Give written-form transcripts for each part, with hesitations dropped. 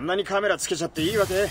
んなにカメラつけちゃっていいわけ？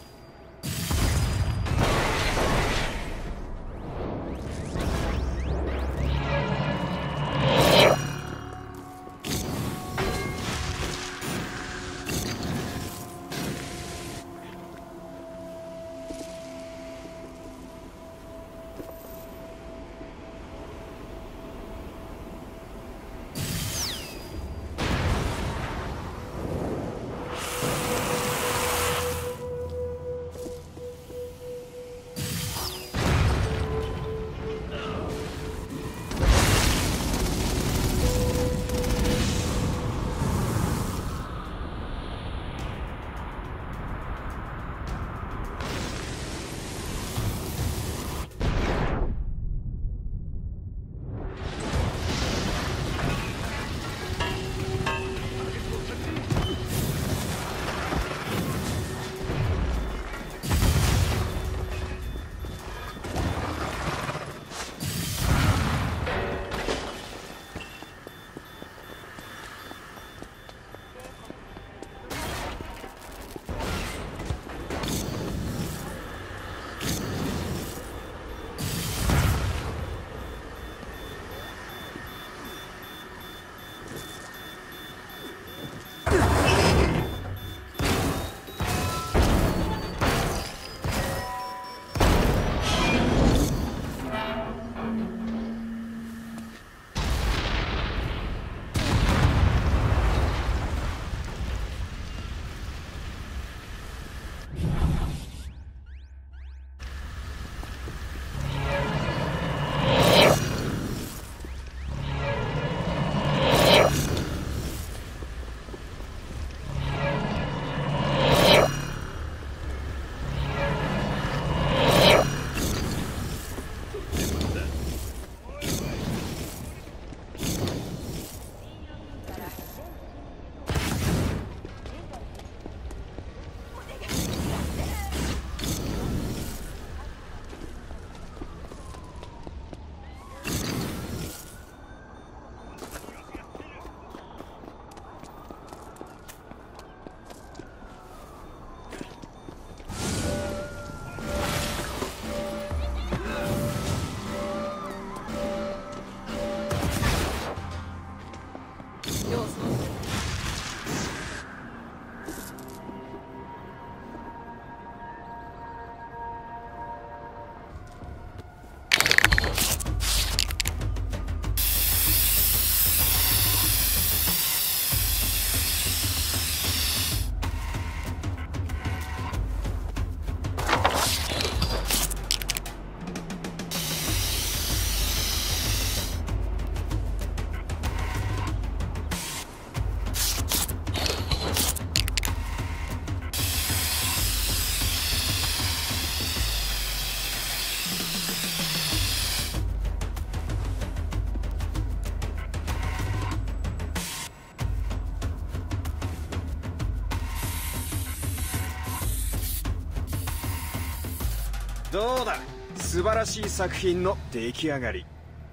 どうだ、素晴らしい作品の出来上がり。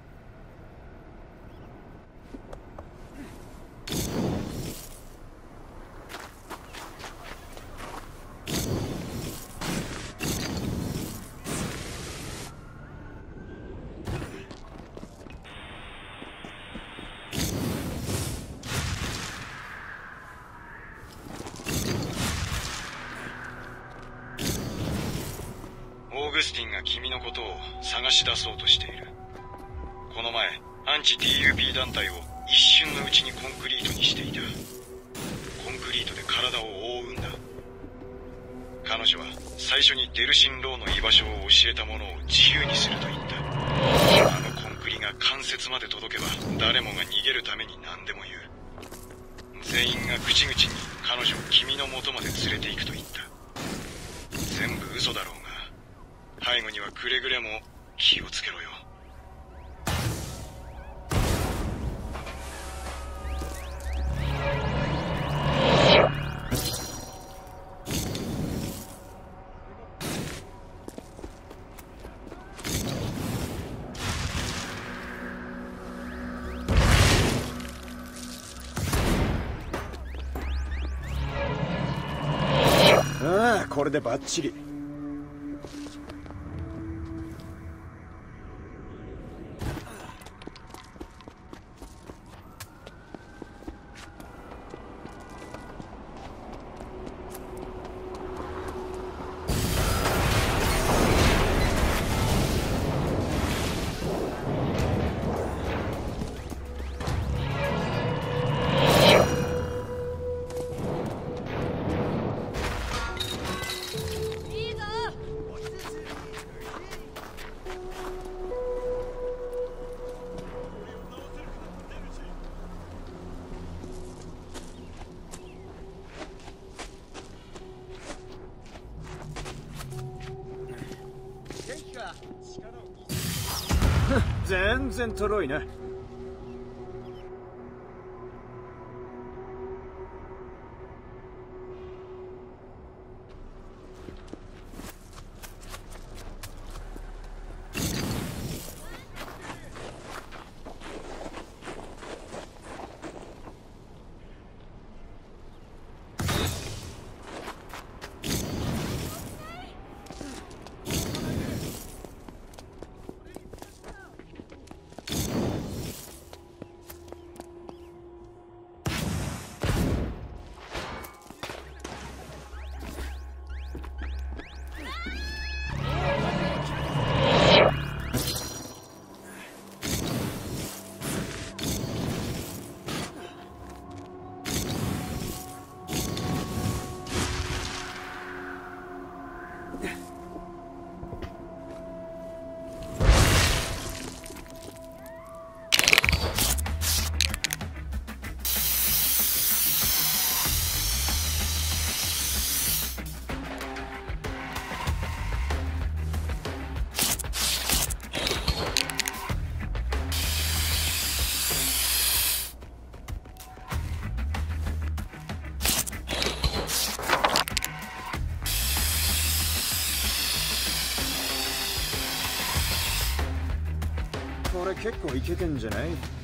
オーグスティンが君のことを探し出そうとしている。この前、アンチ TUP 団体を一瞬のうちにコンクリートにしていた。コンクリートで体を覆うんだ。彼女は最初にデルシン・ローの居場所を教えた者を自由にすると言った。あのコンクリが関節まで届けば誰もが逃げるために何でも言う。全員が口々に彼女を君の元まで連れて行くと言った。全部嘘だろうが、背後にはくれぐれも気をつけろよ。 これでバッチリ。全然とろいな。これ結構イケてんじゃない？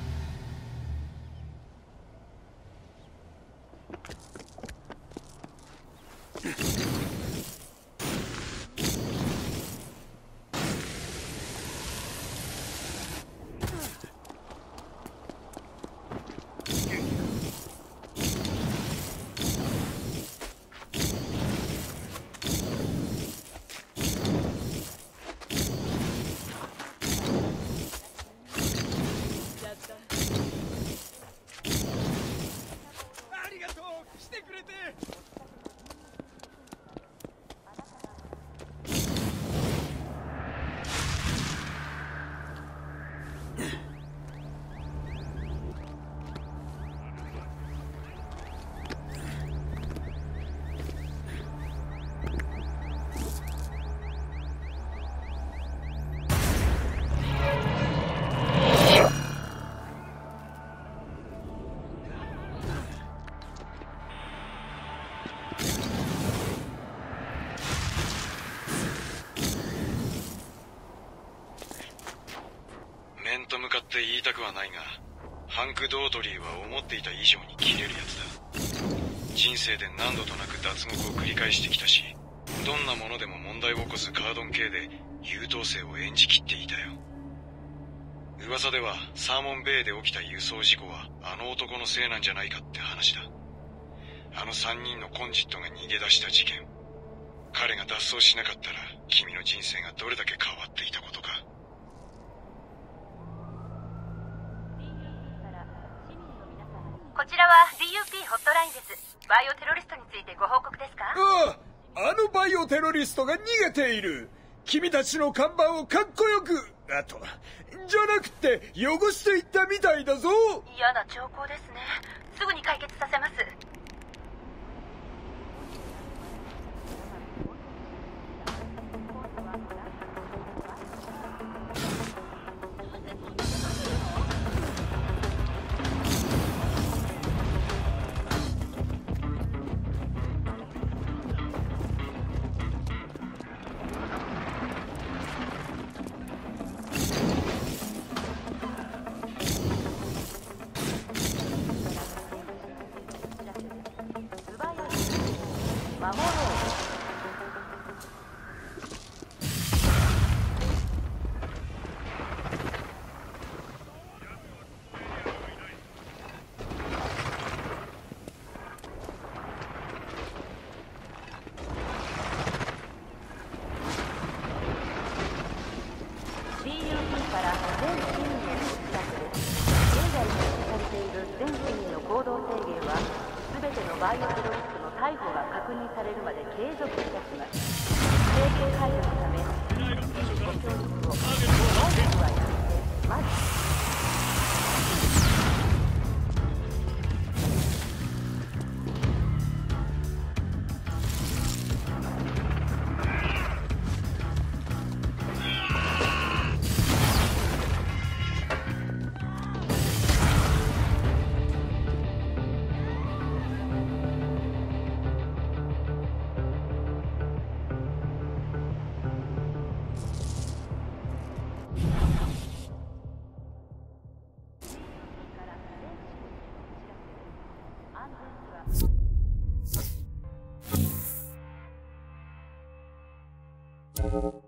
面と向かって言いたくはないが、ハンク・ドートリーは思っていた以上に切れるやつだ。人生で何度となく脱獄を繰り返してきたし、どんなものでも問題を起こすカードン系で優等生を演じきっていたよ。噂ではサーモンベイで起きた輸送事故はあの男のせいなんじゃないかって話だ。あの3人のコンジットが逃げ出した事件、彼が脱走しなかったら君の人生がどれだけ変わっていたことか。 こちらは DUP ホットラインです。バイオテロリストについてご報告ですか？ ああ、あのバイオテロリストが逃げている。君たちの看板をかっこよく、じゃなくて汚していったみたいだぞ。 嫌な兆候ですね。すぐに解決させます。 から全市民へのお知らせです。現在実施されている全市民の行動制限は全てのバイオテロリストの逮捕が確認されるまで継続いたします。制限解除のためご協力を本日はやめてまず安全には